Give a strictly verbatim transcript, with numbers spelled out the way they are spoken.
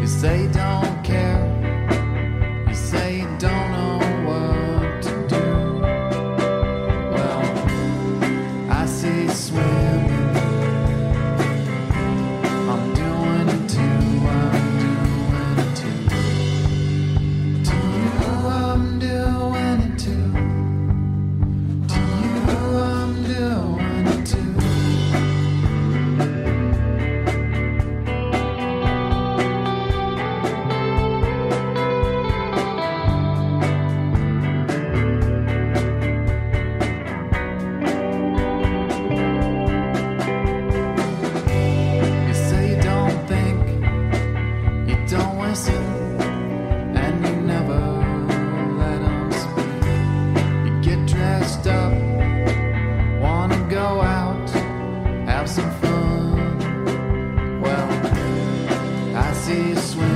say you don't care. You say you don't know what to do. Well, I see you swimming. I'm doing it too. I'm doing it too. To you, I'm doing it too. To you, I'm doing it too. And you never let them speak. You get dressed up, wanna go out, have some fun. Well, I see you swim.